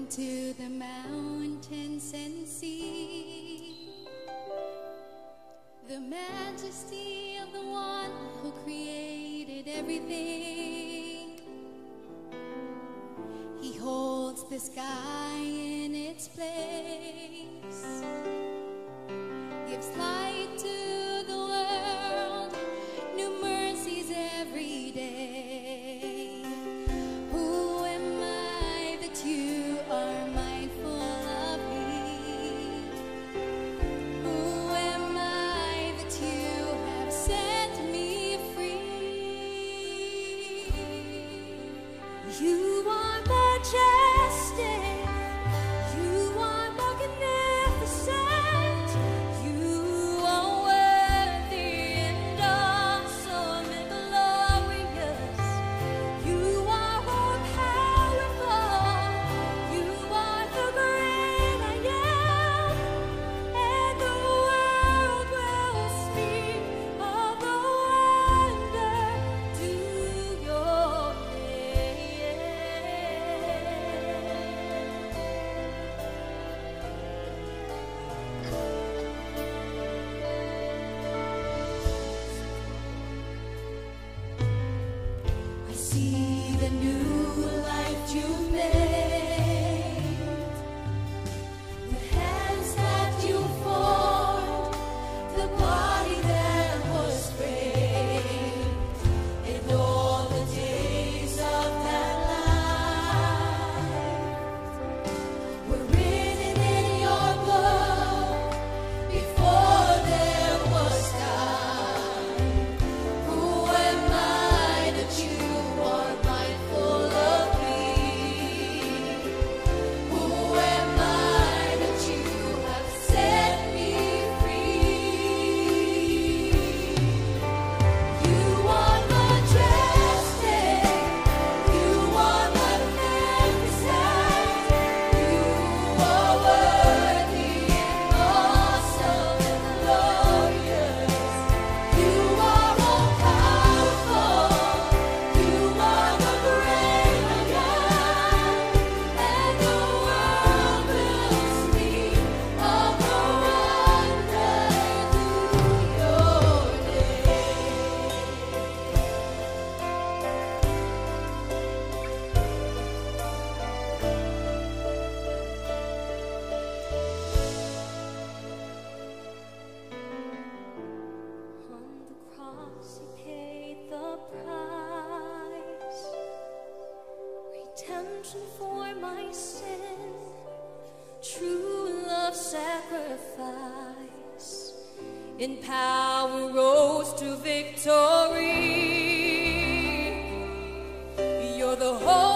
to the mountains and see the majesty of the one who created everything. He holds the sky in its place, gives light to the world, new mercies every day. Who am I that you are mindful of me? Who am I that you have set me free? You are majestic. See the new life you've made, the hands that you formed, the body that was framed, and all the days of that life were written in your blood before there was time. Who am I that you for my sin, true love sacrifice, in power rose to victory. You're the hope.